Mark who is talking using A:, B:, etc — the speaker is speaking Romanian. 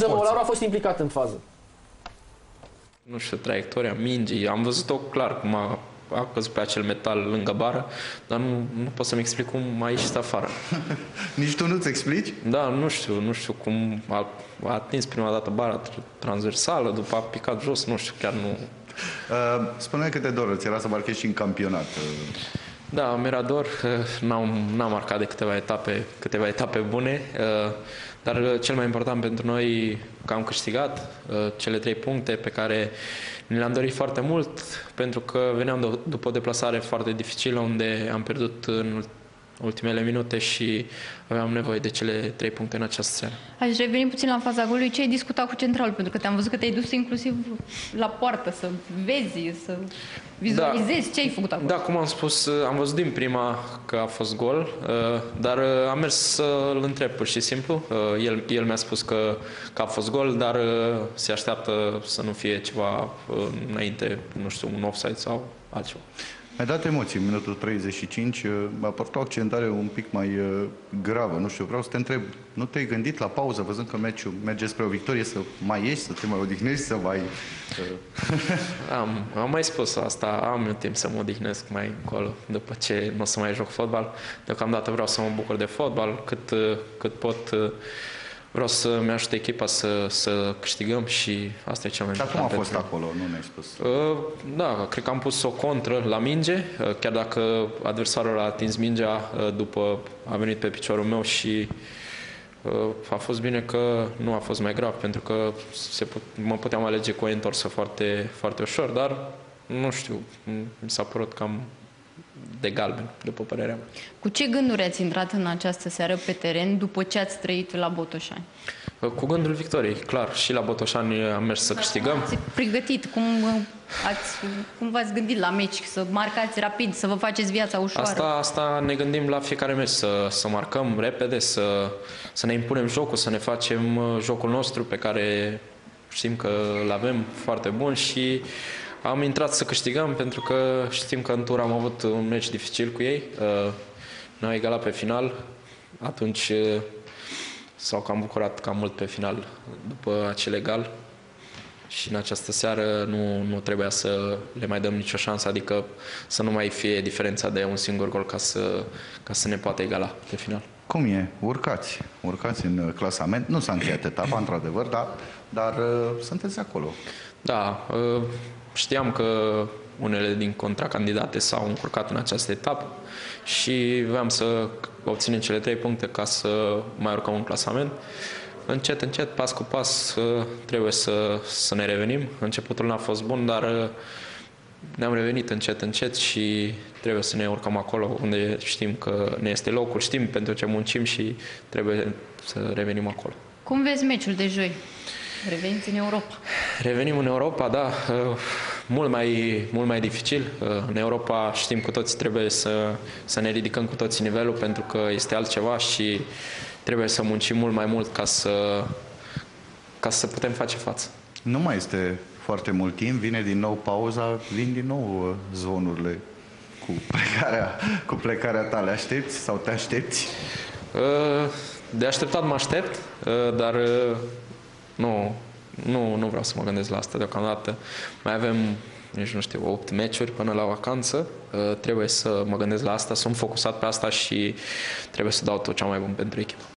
A: fază Olaru a fost implicat în fază?
B: Nu știu, traiectoria mingii. Am văzut-o clar cum a căzut pe acel metal lângă bară, dar nu pot să-mi explic cum a ieșit afară.
C: Nici tu nu-ți explici?
B: Da, nu știu cum a atins prima dată bara transversală, după a picat jos, nu știu, chiar nu...
C: Spune-mi câte doră ți era să marchezi și în campionat.
B: Da, mi-era dor, n-am marcat de câteva etape bune, dar cel mai important pentru noi că am câștigat cele 3 puncte pe care ne le-am dorit foarte mult, pentru că veneam după o deplasare foarte dificilă unde am pierdut în ultimele minute și aveam nevoie de cele 3 puncte în această seară.
D: Aș reveni puțin la faza golului. Ce ai discutat cu central? Pentru că te-am văzut că te-ai dus inclusiv la poartă să vezi, să vizualizezi. Ce ai făcut acolo?
B: Da, cum am spus, am văzut din prima că a fost gol, dar am mers să-l întreb pur și simplu. El mi-a spus că a fost gol, dar se așteaptă să nu fie ceva înainte, nu știu, un offside sau altceva.
C: Ai dat emoții în minutul 35, a apărut o accentare un pic mai gravă, nu știu, vreau să te întreb, nu te-ai gândit la pauză, văzând că meciul merge spre o victorie, să mai ieși, să te mai odihnești, să mai...
B: Am mai spus asta, am eu timp să mă odihnesc mai încolo, după ce nu o să mai joc fotbal. Deocamdată vreau să mă bucur de fotbal, cât pot. Vreau să-mi ajut echipa să câștigăm și asta e cel mai important.
C: Dar cum a fost acolo? Nu ne-ai spus.
B: Da, cred că am pus o contră la minge, chiar dacă adversarul a atins mingea, după a venit pe piciorul meu și a fost bine că nu a fost mai grav, pentru că mă puteam alege cu o întorsă foarte, foarte ușor, dar nu știu, mi s-a părut cam de galben, după părerea mea.
D: Cu ce gânduri ați intrat în această seară pe teren după ce ați trăit la Botoșani?
B: Cu gândul victoriei, clar. Și la Botoșani am mers să câștigăm.
D: Ați pregătit? Cum v-ați gândit la meci? Să marcați rapid, să vă faceți viața ușoară?
B: Asta ne gândim la fiecare meci, să marcăm repede, să ne impunem jocul, să ne facem jocul nostru pe care știm că îl avem foarte bun și am intrat să câștigăm pentru că știm că în tur am avut un meci dificil cu ei. Ne-au egalat pe final, atunci s-au cam bucurat cam mult pe final după acel egal și în această seară nu trebuia să le mai dăm nicio șansă, adică să nu mai fie diferența de un singur gol ca să ne poată egala pe final.
C: Cum e? Urcați în clasament. Nu s-a încheiat etapa, într-adevăr, dar sunteți acolo.
B: Da, știam că unele din contracandidate s-au încurcat în această etapă și voiam să obținem cele 3 puncte ca să mai urcăm în clasament. Încet, încet, pas cu pas, trebuie să ne revenim. Începutul n-a fost bun, dar ne-am revenit încet, încet și trebuie să ne urcăm acolo unde știm că ne este locul, știm pentru ce muncim și trebuie să revenim acolo.
D: Cum vezi meciul de joi? Reveniți în Europa.
B: Revenim în Europa, da, mult mai dificil. În Europa știm cu toții, trebuie să ne ridicăm cu toții nivelul pentru că este altceva și trebuie să muncim mult mai mult ca să putem face față.
C: Nu mai este foarte mult timp, vine din nou pauza, vin din nou zvonurile cu plecarea ta. Le aștepți sau te aștepți?
B: De așteptat mă aștept, dar nu vreau să mă gândesc la asta deocamdată. Mai avem, nici nu știu, 8 meciuri până la vacanță. Trebuie să mă gândesc la asta, sunt focusat pe asta și trebuie să dau tot cea mai bun pentru echipă.